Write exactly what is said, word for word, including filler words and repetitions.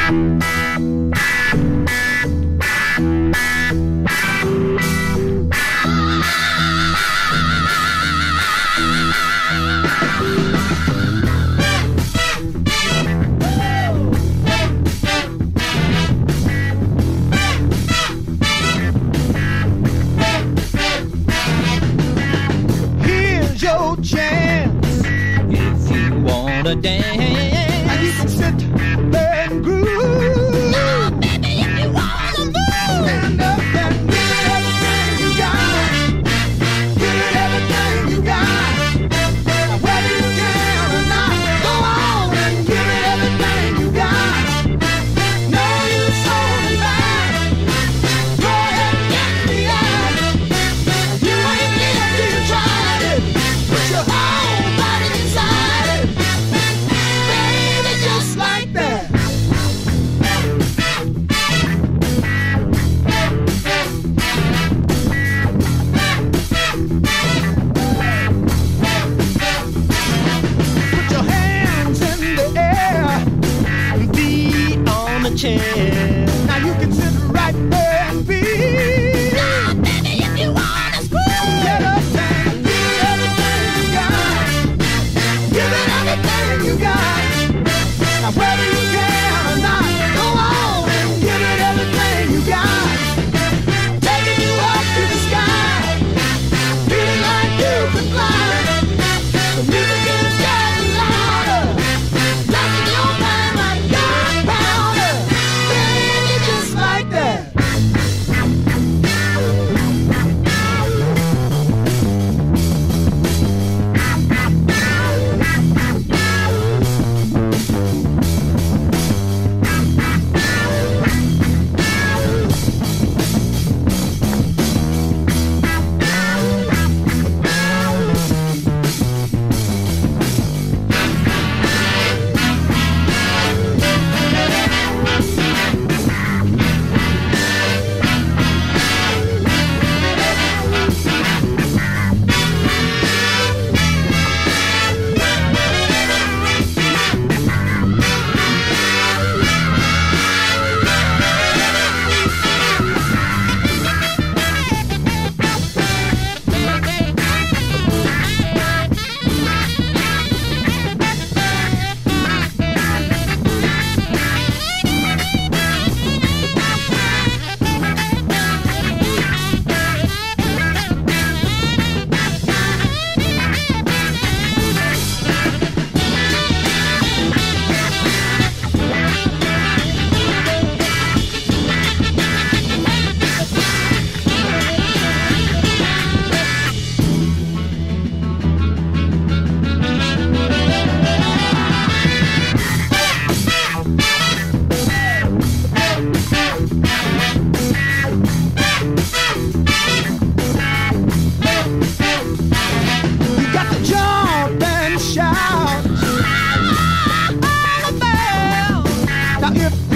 Here's your chance if you wanna dance. And you can sit there and groove. No, baby, if you wanna move. Stand up and give it everything you got. Give it everything you got. Now whether you can or not, go on and give it everything you got. No use holding back. Go ahead and get me out. You ain't lived till you tried it. Put your whole body inside it. Baby, just like that. Put your hands in the air and feet on the chair. Now you can sit right there and be. No, baby, if you wanna screw. Get up and give it everything you got. Give it everything you got. Now whether you can or not, go on and give it everything you got. Taking you up to the sky, feeling like you can fly. The music is getting louder, blasting your mind like gunpowder. Baby, just like that. You got to jump and shout all about. Now if